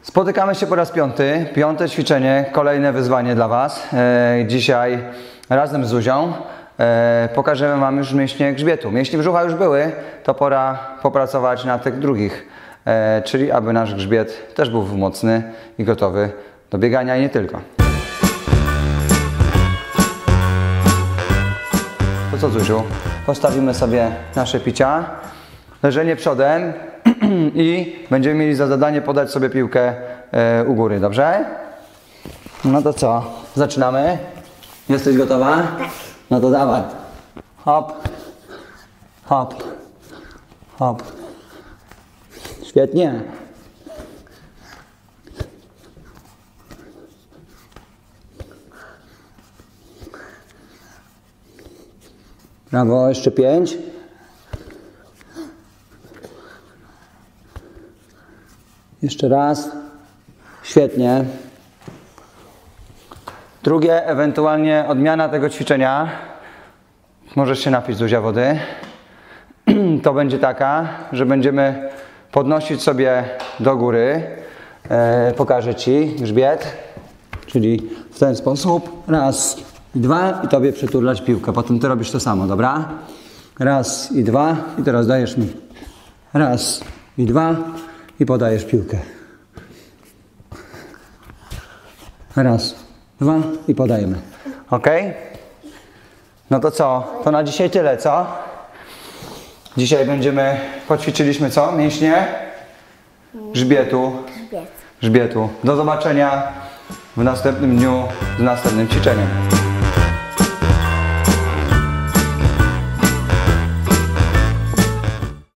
Spotykamy się po raz piąty. Piąte ćwiczenie, kolejne wyzwanie dla Was. Dzisiaj razem z Zuzią pokażemy Wam już mięśnie grzbietu. Mięśnie brzucha już były, to pora popracować na tych drugich, czyli aby nasz grzbiet też był mocny i gotowy do biegania i nie tylko. To co, Zuziu? Postawimy sobie nasze picia, leżenie przodem i będziemy mieli za zadanie podać sobie piłkę u góry, dobrze? No to co? Zaczynamy? Jesteś gotowa? Tak. No to dawaj. Hop, hop, hop. Świetnie. Brawo, jeszcze 5. Jeszcze raz. Świetnie. Drugie, ewentualnie odmiana tego ćwiczenia. Możesz się napić, Zuzia, wody. To będzie taka, że będziemy podnosić sobie do góry. Pokażę Ci grzbiet. Czyli w ten sposób. Raz i 2 i Tobie przyturlać piłkę. Potem Ty robisz to samo, dobra? Raz i 2 i teraz dajesz mi. Raz i 2 i podajesz piłkę. Raz, 2 i podajemy. Ok? No to co? To na dzisiaj tyle, co? Dzisiaj poćwiczyliśmy co? Mięśnie? Grzbietu. Grzbietu. Do zobaczenia w następnym dniu z następnym ćwiczeniem.